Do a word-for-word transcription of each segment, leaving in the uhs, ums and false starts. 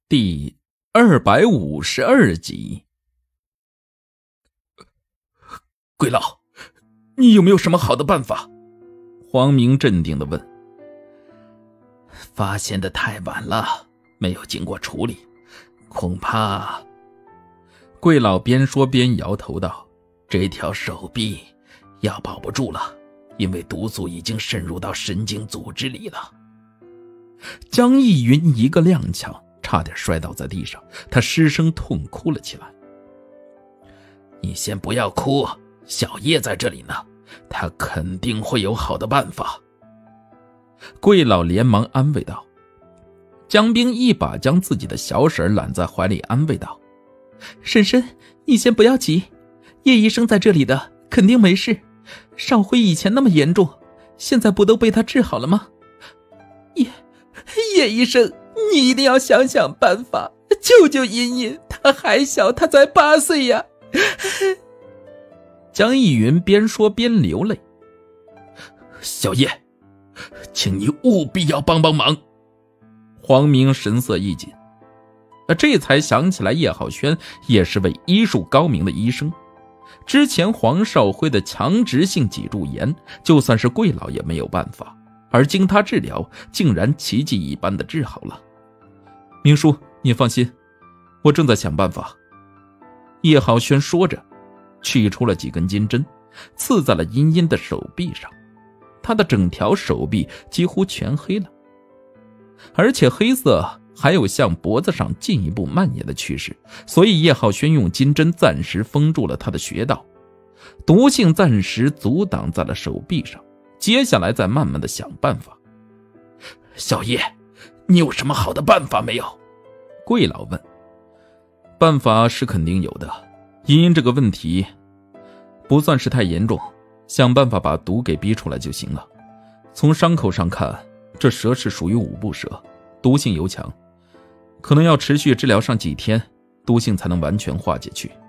第二百五十二集。 龟老，你有没有什么好的办法？ 黄明镇定地问。 发现的太晚了，没有经过处理，恐怕…… 桂老边说边摇头道： 这条手臂要保不住了，因为毒素已经渗入到神经组织里了。 江逸云一个踉跄，差点摔倒在地上，他失声痛哭了起来。 你先不要哭，小叶在这里呢，他肯定会有好的办法。 桂老连忙安慰道。江冰一把将自己的小婶揽在怀里安慰道： 婶婶，你先不要急，叶医生在这里的，肯定没事。少辉以前那么严重，现在不都被他治好了吗？叶叶医生，你一定要想想办法，救救茵茵，她还小，她才八岁呀。 江逸云边说边流泪。 小叶，请你务必要帮帮忙。 黄明神色一紧，这才想起来叶浩轩也是位医术高明的医生，之前黄少辉的强直性脊柱炎，就算是桂老也没有办法，而经他治疗，竟然奇迹一般的治好了。明叔，你放心，我正在想办法。叶浩轩说着，取出了几根金针，刺在了茵茵的手臂上，她的整条手臂几乎全黑了，而且黑色还有向脖子上进一步蔓延的趋势，所以叶浩轩用金针暂时封住了他的穴道，毒性暂时阻挡在了手臂上，接下来再慢慢的想办法。 小叶，你有什么好的办法没有？ 桂老问。办法是肯定有的，茵茵这个问题不算是太严重，想办法把毒给逼出来就行了。从伤口上看，这蛇是属于五步蛇，毒性尤强，可能要持续治疗上几天，毒性才能完全化解去。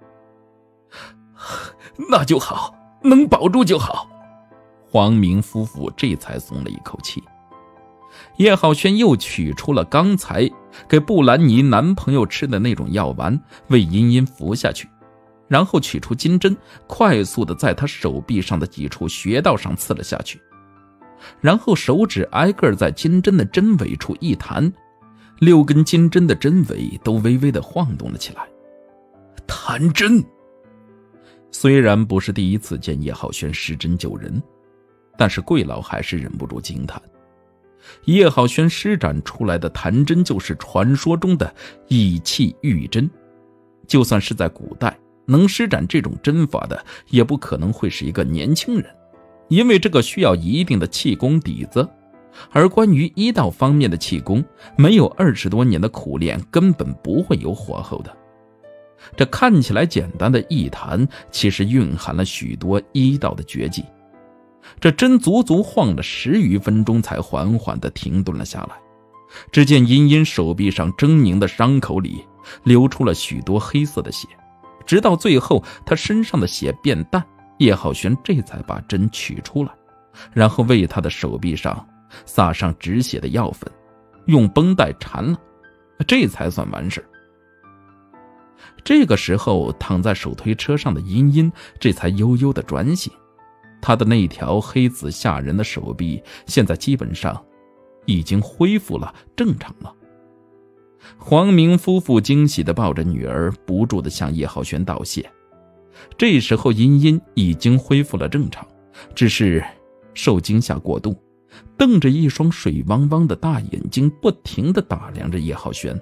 那就好，能保住就好。 黄明夫妇这才松了一口气。叶浩轩又取出了刚才给布兰妮男朋友吃的那种药丸，为茵茵服下去，然后取出金针，快速的在她手臂上的几处穴道上刺了下去，然后手指挨个在金针的针尾处一弹，六根金针的针尾都微微的晃动了起来。 弹针！ 虽然不是第一次见叶浩轩施针救人，但是桂老还是忍不住惊叹。叶浩轩施展出来的弹针就是传说中的以气御针，就算是在古代，能施展这种针法的也不可能会是一个年轻人，因为这个需要一定的气功底子，而关于医道方面的气功，没有二十多年的苦练根本不会有火候的。这看起来简单的一弹，其实蕴含了许多医道的绝技。这针足足晃了十余分钟，才缓缓地停顿了下来。只见茵茵手臂上狰狞的伤口里流出了许多黑色的血，直到最后她身上的血变淡，叶浩轩这才把针取出来，然后为她的手臂上撒上止血的药粉，用绷带缠了，这才算完事。这个时候躺在手推车上的茵茵这才悠悠地转醒，她的那条黑紫吓人的手臂现在基本上已经恢复了正常了。黄明夫妇惊喜地抱着女儿，不住地向叶浩轩道谢。这时候茵茵已经恢复了正常，只是受惊吓过度，瞪着一双水汪汪的大眼睛，不停地打量着叶浩轩。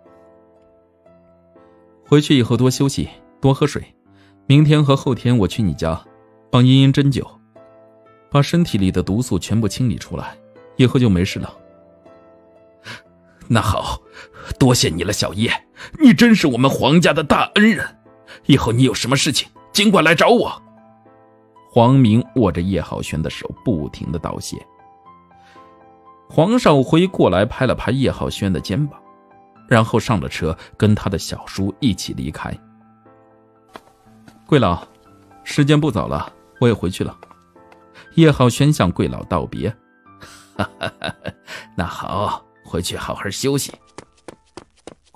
回去以后多休息，多喝水，明天和后天我去你家帮茵茵针灸，把身体里的毒素全部清理出来，以后就没事了。 那好，多谢你了，小叶，你真是我们黄家的大恩人，以后你有什么事情尽管来找我。 黄明握着叶浩轩的手，不停地道谢。黄少辉过来拍了拍叶浩轩的肩膀，然后上了车，跟他的小叔一起离开。桂老，时间不早了，我也回去了。叶浩轩向桂老道别。 哈哈哈，那好，回去好好休息。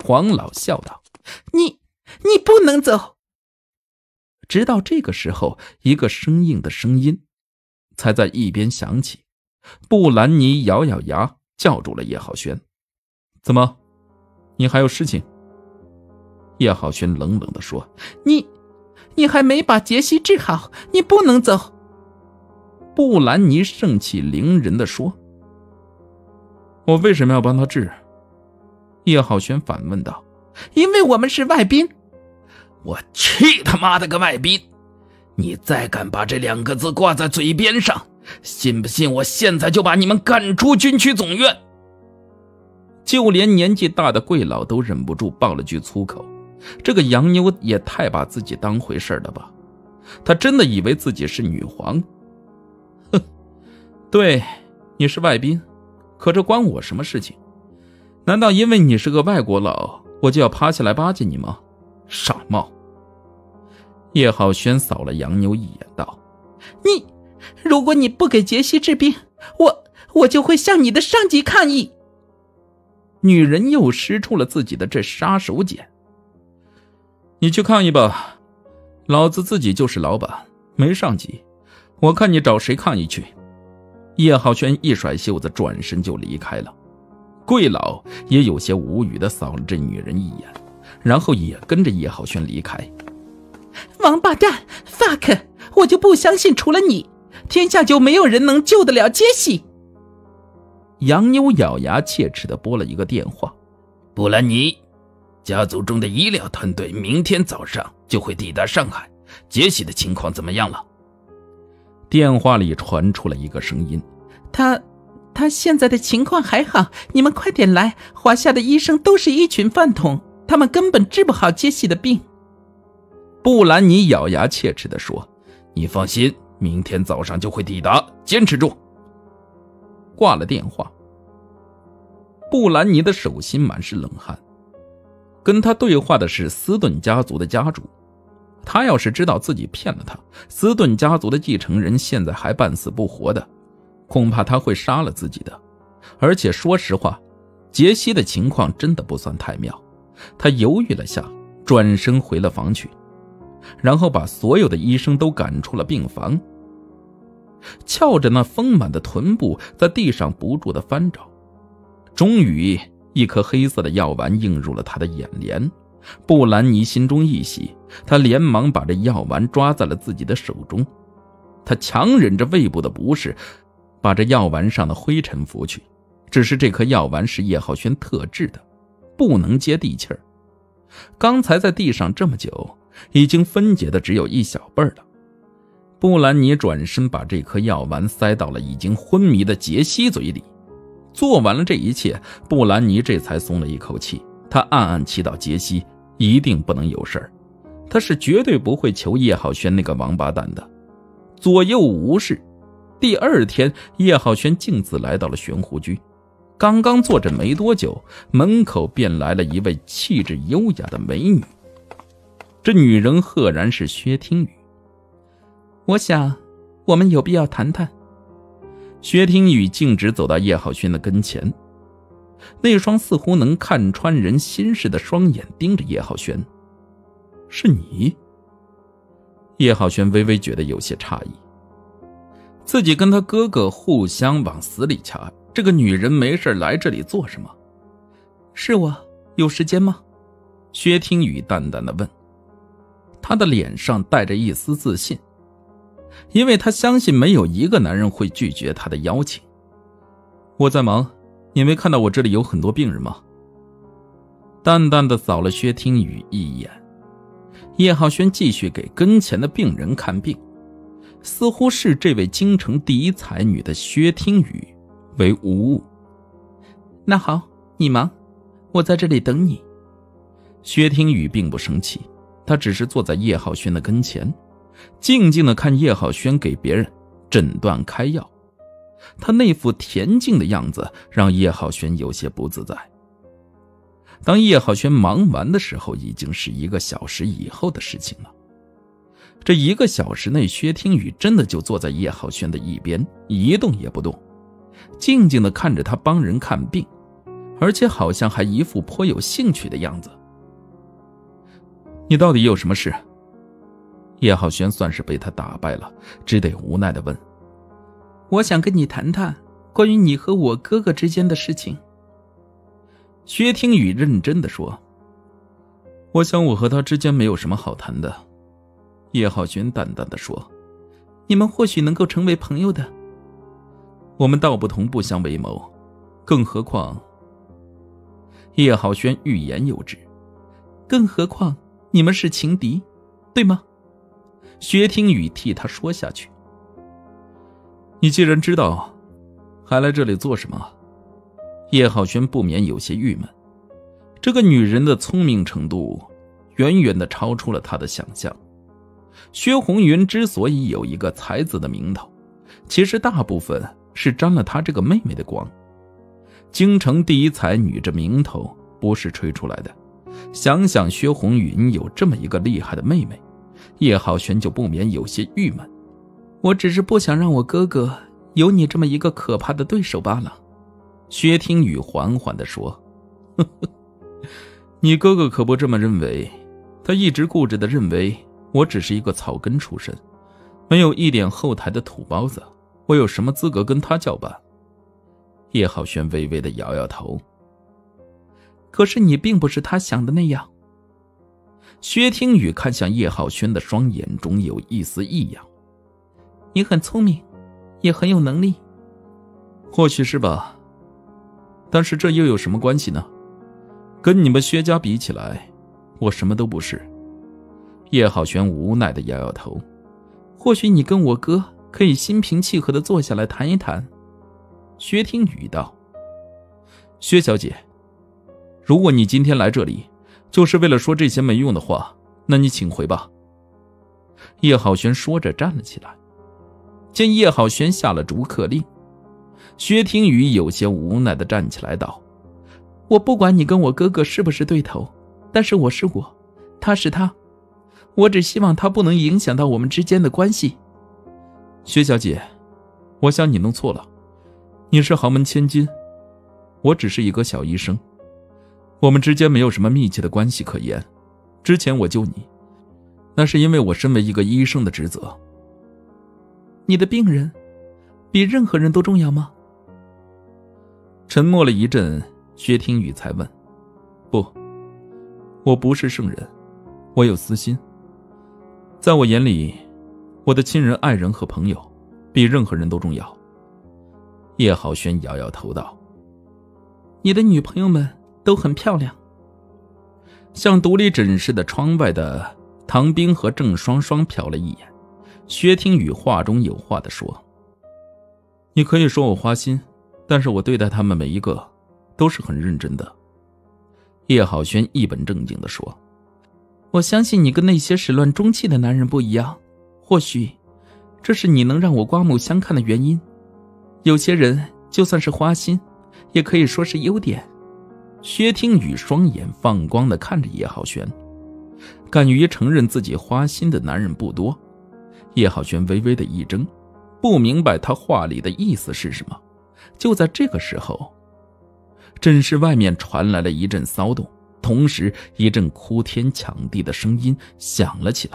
黄老笑道：“ 你，你不能走。” 直到这个时候，一个生硬的声音才在一边响起。布兰妮咬咬牙，叫住了叶浩轩：“怎么，你还有事情？”叶浩轩冷冷地说：“ 你，你还没把杰西治好，你不能走。” 布兰妮盛气凌人地说：“我为什么要帮他治？”叶浩轩反问道：“ 因为我们是外宾。” 我去他妈的个外宾！你再敢把这两个字挂在嘴边上，信不信我现在就把你们赶出军区总院？ 就连年纪大的贵老都忍不住爆了句粗口。这个洋妞也太把自己当回事了吧？她真的以为自己是女皇？哼，对，你是外宾，可这关我什么事情？难道因为你是个外国佬，我就要趴下来巴结你吗？傻帽！叶浩轩扫了洋妞一眼道：“ 你，如果你不给杰西治病，我我就会向你的上级抗议。” 女人又施出了自己的这杀手锏。你去抗议吧，老子自己就是老板，没上级，我看你找谁抗议去。叶浩轩一甩袖子，转身就离开了。贵老也有些无语地扫了这女人一眼，然后也跟着叶浩轩离开。 王八蛋 fuck， 我就不相信除了你，天下就没有人能救得了杰西。 洋妞咬牙切齿地拨了一个电话：“ 布兰妮，家族中的医疗团队明天早上就会抵达上海，杰西的情况怎么样了？” 电话里传出了一个声音：“ 他他现在的情况还好，你们快点来，华夏的医生都是一群饭桶，他们根本治不好杰西的病。” 布兰妮咬牙切齿地说：“ 你放心，明天早上就会抵达，坚持住。” 挂了电话，布兰妮的手心满是冷汗。跟他对话的是斯顿家族的家主，他要是知道自己骗了他，斯顿家族的继承人现在还半死不活的，恐怕他会杀了自己的。而且说实话，杰西的情况真的不算太妙。他犹豫了下，转身回了房去，然后把所有的医生都赶出了病房，翘着那丰满的臀部在地上不住地翻找。终于一颗黑色的药丸映入了他的眼帘，布兰妮心中一喜，她连忙把这药丸抓在了自己的手中。她强忍着胃部的不适，把这药丸上的灰尘拂去。只是这颗药丸是叶浩轩特制的，不能接地气儿。刚才在地上这么久，已经分解的只有一小半了。布兰妮转身把这颗药丸塞到了已经昏迷的杰西嘴里。做完了这一切，布兰妮这才松了一口气。她暗暗祈祷杰西一定不能有事儿，她是绝对不会求叶浩轩那个王八蛋的。左右无事。第二天，叶浩轩径自来到了玄湖居。刚刚坐着没多久，门口便来了一位气质优雅的美女。这女人赫然是薛听雨。 我想我们有必要谈谈。 薛听雨径直走到叶浩轩的跟前，那双似乎能看穿人心事的双眼盯着叶浩轩。是你？叶浩轩微微觉得有些诧异，自己跟他哥哥互相往死里掐，这个女人没事来这里做什么？ 是我，有时间吗？ 薛听雨淡淡的问。他的脸上带着一丝自信，因为他相信没有一个男人会拒绝他的邀请。我在忙，你没看到我这里有很多病人吗？淡淡的扫了薛听雨一眼。叶浩轩继续给跟前的病人看病，似乎视这位京城第一才女的薛听雨为无物。 那好，你忙，我在这里等你。 薛听雨并不生气，他只是坐在叶浩轩的跟前，静静地看叶浩轩给别人诊断开药。他那副恬静的样子让叶浩轩有些不自在。当叶浩轩忙完的时候，已经是一个小时以后的事情了。这一个小时内，薛听雨真的就坐在叶浩轩的一边，一动也不动，静静地看着他帮人看病， 而且好像还一副颇有兴趣的样子。你到底有什么事？叶浩轩算是被他打败了，只得无奈地问。 我想跟你谈谈关于你和我哥哥之间的事情。 薛听雨认真地说。我想我和他之间没有什么好谈的。叶浩轩淡淡地说。 你们或许能够成为朋友的。 我们道不同不相为谋，更何况……叶浩轩欲言又止。 更何况你们是情敌，对吗？ 薛听雨替他说下去。你既然知道，还来这里做什么？叶浩轩不免有些郁闷。这个女人的聪明程度远远地超出了他的想象。薛红云之所以有一个才子的名头，其实大部分是沾了她这个妹妹的光。京城第一才女这名头不是吹出来的。想想薛红云有这么一个厉害的妹妹，叶浩轩就不免有些郁闷。 我只是不想让我哥哥有你这么一个可怕的对手罢了。 薛听雨缓缓地说。呵呵，你哥哥可不这么认为，他一直固执地认为我只是一个草根出身，没有一点后台的土包子，我有什么资格跟他叫板？叶浩轩微微地摇摇头。 可是你并不是他想的那样。 薛听雨看向叶浩轩的双眼中有一丝异样。 你很聪明，也很有能力。 或许是吧，但是这又有什么关系呢？跟你们薛家比起来，我什么都不是。叶浩轩无奈地摇摇头。 或许你跟我哥可以心平气和地坐下来谈一谈。 薛听雨道。薛小姐，如果你今天来这里就是为了说这些没用的话，那你请回吧。叶浩轩说着站了起来。见叶浩轩下了逐客令，薛听雨有些无奈地站起来道。 我不管你跟我哥哥是不是对头，但是我是我，他是他，我只希望他不能影响到我们之间的关系。 薛小姐，我想你弄错了，你是豪门千金，我只是一个小医生，我们之间没有什么密切的关系可言。之前我救你，那是因为我身为一个医生的职责。 你的病人比任何人都重要吗？ 沉默了一阵，薛听雨才问。不，我不是圣人，我有私心。在我眼里，我的亲人、爱人和朋友比任何人都重要。叶浩轩摇摇头道。 你的女朋友们都很漂亮。 向独立诊室的窗外的唐冰和郑双双瞟了一眼，薛听雨话中有话地说。你可以说我花心，但是我对待他们每一个都是很认真的。叶浩轩一本正经地说。 我相信你跟那些始乱终弃的男人不一样，或许这是你能让我刮目相看的原因。有些人就算是花心，也可以说是优点。 薛听雨双眼放光地看着叶浩轩，敢于承认自己花心的男人不多。叶浩轩微微的一怔，不明白他话里的意思是什么。就在这个时候，诊室外面传来了一阵骚动，同时一阵哭天抢地的声音响了起来。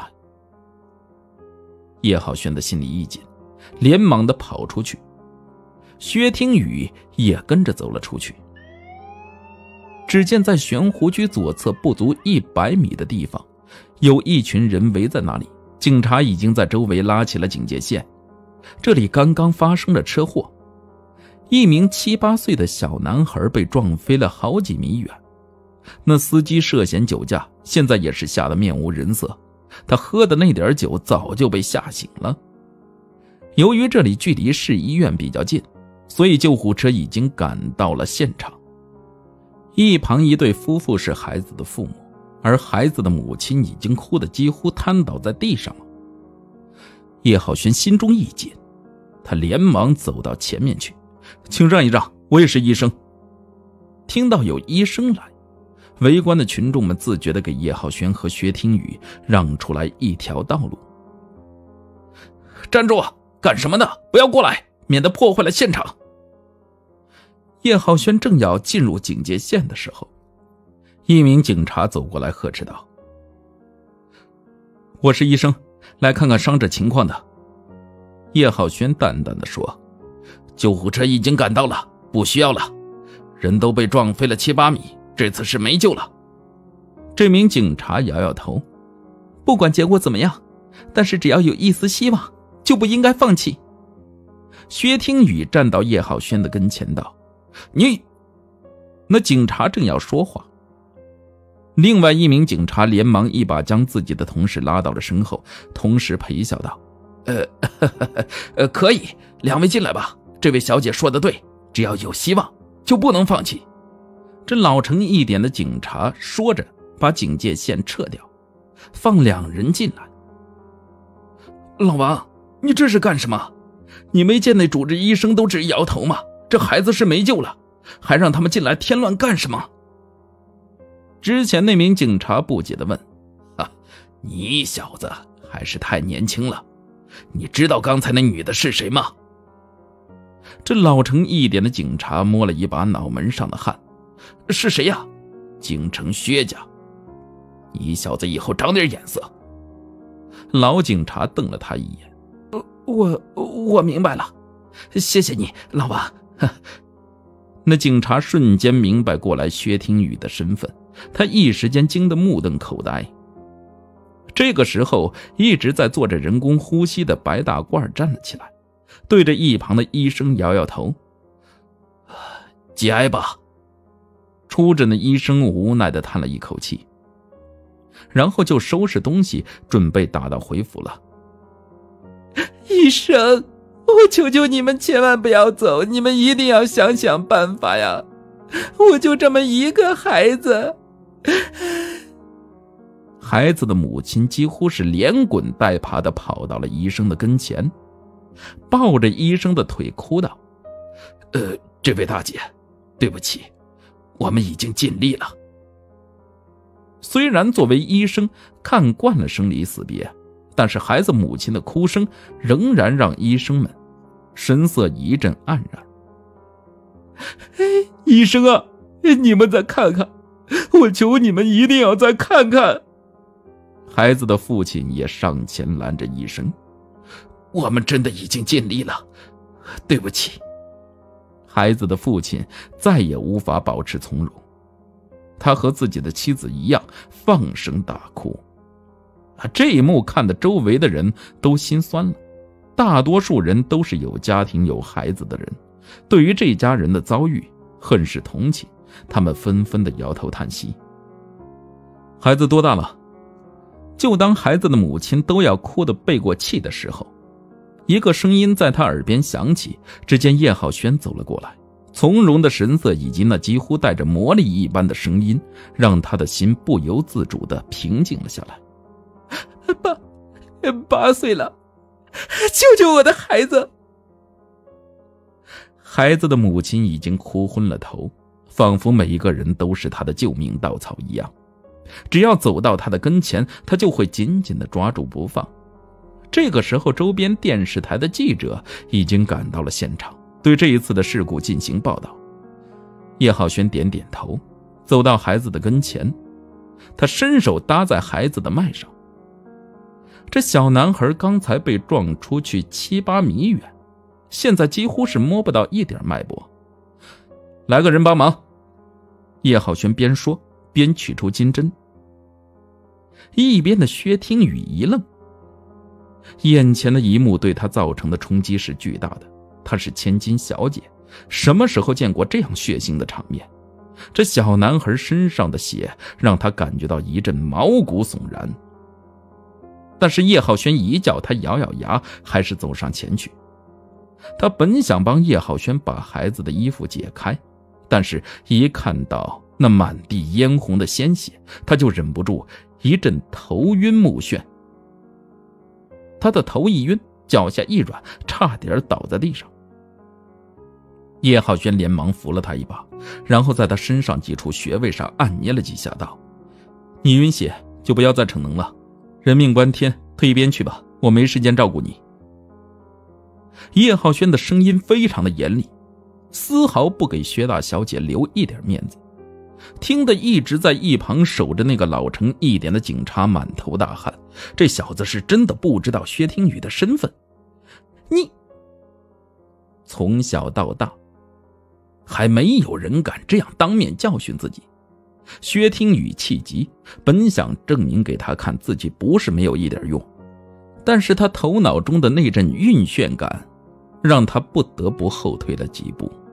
叶浩轩的心里一紧，连忙地跑出去。薛听雨也跟着走了出去。只见在玄湖区左侧不足一百米的地方，有一群人围在那里，警察已经在周围拉起了警戒线。这里刚刚发生了车祸，一名七八岁的小男孩被撞飞了好几米远。那司机涉嫌酒驾，现在也是吓得面无人色，他喝的那点酒早就被吓醒了。由于这里距离市医院比较近，所以救护车已经赶到了现场。一旁一对夫妇是孩子的父母，而孩子的母亲已经哭得几乎瘫倒在地上了。叶浩轩心中一紧，他连忙走到前面去，请让一让，我也是医生。听到有医生来，围观的群众们自觉地给叶浩轩和薛听雨让出来一条道路。 站住！干什么呢？不要过来，免得破坏了现场。 叶浩轩正要进入警戒线的时候，一名警察走过来呵斥道：“我是医生，来看看伤者情况的。”叶浩轩淡淡的说：“ 救护车已经赶到了，不需要了，人都被撞飞了七八米，这次是没救了。” 这名警察摇摇头：“ 不管结果怎么样，但是只要有一丝希望，就不应该放弃。” 薛听雨站到叶浩轩的跟前道：“你……”那警察正要说话，另外一名警察连忙一把将自己的同事拉到了身后，同时陪笑道：“ 呃，呵呵呵呃，可以，两位进来吧。这位小姐说的对，只要有希望，就不能放弃。” 这老成一点的警察说着，把警戒线撤掉，放两人进来。 “老王，你这是干什么？你没见那主治医生都直摇头吗？这孩子是没救了，还让他们进来添乱干什么？” 之前那名警察不解地问：“ 啊，你小子还是太年轻了，你知道刚才那女的是谁吗？” 这老成一点的警察摸了一把脑门上的汗：“ 是谁呀？京城薛家。你小子以后长点眼色。” 老警察瞪了他一眼：“ 我我明白了，谢谢你，老王。” 那警察瞬间明白过来薛听雨的身份，他一时间惊得目瞪口呆。这个时候，一直在做着人工呼吸的白大褂站了起来，对着一旁的医生摇摇头：“ 节哀吧。” 出诊的医生无奈地叹了一口气，然后就收拾东西准备打道回府了。 “医生，我求求你们千万不要走，你们一定要想想办法呀！我就这么一个孩子。” 孩子的母亲几乎是连滚带爬地跑到了医生的跟前，抱着医生的腿哭道：“ 呃，这位大姐，对不起，我们已经尽力了。” 虽然作为医生看惯了生离死别，但是孩子母亲的哭声仍然让医生们神色一阵黯然。 “医生啊，你们再看看，我求你们一定要再看看。” 孩子的父亲也上前拦着医生：“ 我们真的已经尽力了，对不起。” 孩子的父亲再也无法保持从容，他和自己的妻子一样放声大哭。这一幕看得周围的人都心酸了，大多数人都是有家庭有孩子的人，对于这家人的遭遇很是同情，他们纷纷的摇头叹息。孩子多大了？就当孩子的母亲都要哭得背过气的时候，一个声音在他耳边响起，只见叶浩轩走了过来，从容的神色以及那几乎带着魔力一般的声音，让他的心不由自主地平静了下来。 “八八岁了，救救我的孩子！” 孩子的母亲已经哭昏了头，仿佛每一个人都是他的救命稻草一样，只要走到他的跟前，他就会紧紧地抓住不放。这个时候，周边电视台的记者已经赶到了现场，对这一次的事故进行报道。叶浩轩点点头，走到孩子的跟前，他伸手搭在孩子的脉上。这小男孩刚才被撞出去七八米远，现在几乎是摸不到一点脉搏。“来个人帮忙！”叶浩轩边说边取出金针。一边的薛听雨一愣，眼前的一幕对他造成的冲击是巨大的。她是千金小姐，什么时候见过这样血腥的场面？这小男孩身上的血让他感觉到一阵毛骨悚然。但是叶浩轩一叫他咬咬牙，还是走上前去。他本想帮叶浩轩把孩子的衣服解开，但是一看到那满地嫣红的鲜血，他就忍不住一阵头晕目眩。他的头一晕，脚下一软，差点倒在地上。叶浩轩连忙扶了他一把，然后在他身上几处穴位上按捏了几下，道：“你晕血就不要再逞能了，人命关天，退一边去吧，我没时间照顾你。”叶浩轩的声音非常的严厉， 丝毫不给薛大小姐留一点面子，听得一直在一旁守着那个老成一点的警察满头大汗。这小子是真的不知道薛听雨的身份。你从小到大还没有人敢这样当面教训自己。薛听雨气急，本想证明给他看自己不是没有一点用，但是他头脑中的那阵晕眩感让他不得不后退了几步。